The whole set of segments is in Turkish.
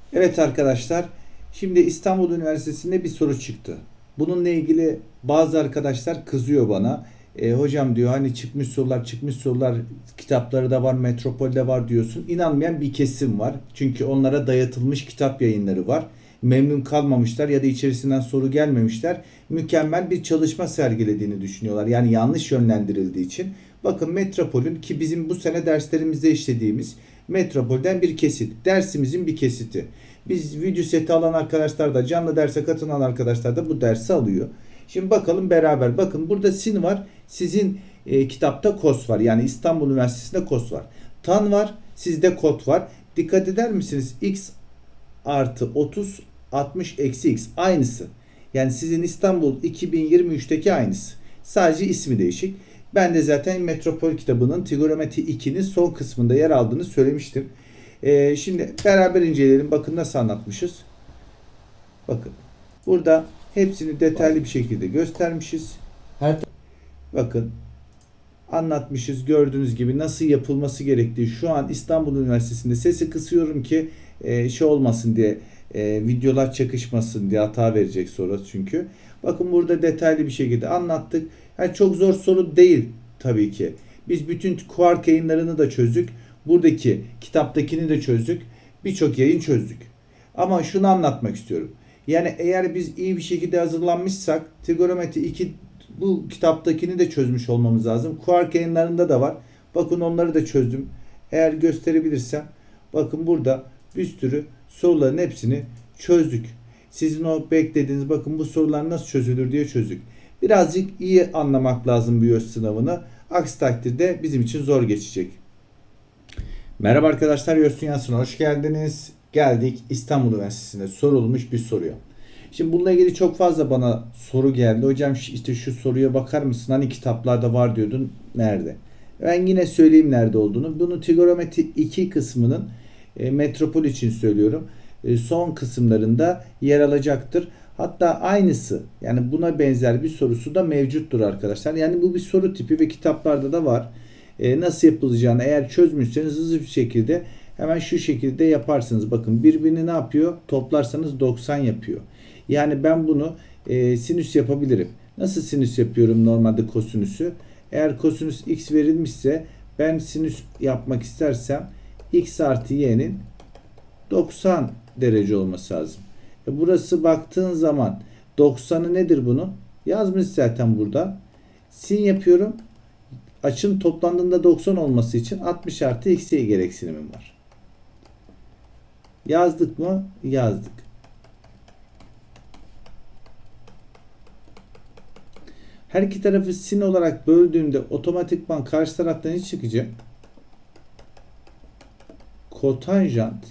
Evet arkadaşlar, şimdi İstanbul Üniversitesi'nde bir soru çıktı. Bununla ilgili bazı arkadaşlar kızıyor bana. Hocam diyor hani çıkmış sorular kitapları da var, Metropol'de var diyorsun. İnanmayan bir kesim var. Çünkü onlara dayatılmış kitap yayınları var. Memnun kalmamışlar ya da içerisinden soru gelmemişler. Mükemmel bir çalışma sergilediğini düşünüyorlar. Yani yanlış yönlendirildiği için. Bakın Metropol'ün ki bizim bu sene derslerimizde işlediğimiz Metropol'den bir kesit. Dersimizin bir kesiti. Biz video seti alan arkadaşlar da canlı derse katılan arkadaşlar da bu dersi alıyor. Şimdi bakalım beraber. Bakın burada sin var. Sizin kitapta kos var. Yani İstanbul Üniversitesi'nde kos var. Tan var. Sizde kot var. Dikkat eder misiniz? X artı 30 60 eksi x aynısı. Yani sizin İstanbul 2023'teki aynısı. Sadece ismi değişik. Ben de zaten Metropol kitabının Trigonometri 2'nin son kısmında yer aldığını söylemiştim. Şimdi beraber inceleyelim. Bakın nasıl anlatmışız. Bakın. Burada hepsini detaylı bir şekilde göstermişiz. Bakın anlatmışız. Gördüğünüz gibi nasıl yapılması gerektiği. Şu an İstanbul Üniversitesi'nde sesi kısıyorum ki şey olmasın diye, videolar çakışmasın diye, hata verecek sonra çünkü. Bakın burada detaylı bir şekilde anlattık. Yani çok zor soru değil tabii ki. Biz bütün Quark yayınlarını da çözdük. Buradaki kitaptakini de çözdük. Birçok yayın çözdük. Ama şunu anlatmak istiyorum. Yani eğer biz iyi bir şekilde hazırlanmışsak Trigonometri 2 bu kitaptakini de çözmüş olmamız lazım. Quark yayınlarında da var. Bakın onları da çözdüm. Eğer gösterebilirsem bakın burada bir sürü soruların hepsini çözdük. Sizin o beklediğiniz bakın bu sorular nasıl çözülür diye çözdük. Birazcık iyi anlamak lazım bu YÖS sınavını. Aksi takdirde bizim için zor geçecek. Merhaba arkadaşlar, YÖS Dünyası'na hoş geldiniz. Geldik İstanbul Üniversitesi'nde sorulmuş bir soruya. Şimdi bununla ilgili çok fazla bana soru geldi. Hocam işte şu soruya bakar mısın? Hani kitaplarda var diyordun. Nerede? Ben yine söyleyeyim nerede olduğunu. Bunu Trigonometri 2 kısmının Metropol için söylüyorum. Son kısımlarında yer alacaktır. Hatta aynısı yani buna benzer bir sorusu da mevcuttur arkadaşlar. Yani bu bir soru tipi ve kitaplarda da var. Nasıl yapılacağını eğer çözmüşseniz hızlı bir şekilde hemen şu şekilde yaparsınız. Bakın birbirini ne yapıyor? Toplarsanız 90 yapıyor. Yani ben bunu sinüs yapabilirim. Nasıl sinüs yapıyorum normalde kosinüsü? Eğer kosinüs x verilmişse ben sinüs yapmak istersem x artı y'nin 90 derece olması lazım. Burası baktığın zaman 90'ı nedir bunun? Yazmış zaten burada. Sin yapıyorum. Açının toplandığında 90 olması için 60 artı x'ye gereksinimim var. Yazdık mı? Yazdık. Her iki tarafı sin olarak böldüğümde otomatikman karşı taraftan ne çıkacak? Kotanjant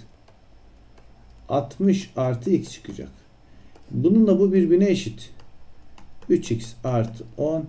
60 artı x çıkacak. Bununla bu birbirine eşit. 3x artı 10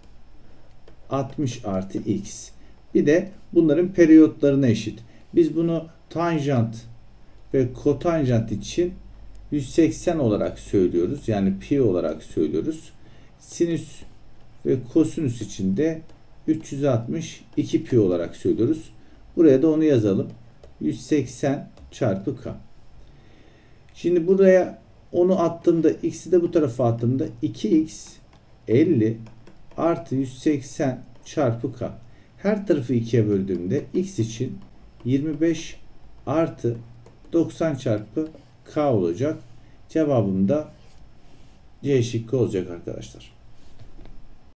60 artı x. Bir de bunların periyotlarına eşit. Biz bunu tanjant ve kotanjant için 180 olarak söylüyoruz. Yani pi olarak söylüyoruz. Sinüs ve kosinüs için de 362 pi olarak söylüyoruz. Buraya da onu yazalım. 180 çarpı k. Şimdi buraya onu attığımda x'i de bu tarafa attığımda 2x 50 artı 180 çarpı k. Her tarafı 2'ye böldüğümde x için 25 artı 90 çarpı k olacak. Cevabım da C şıkkı olacak arkadaşlar.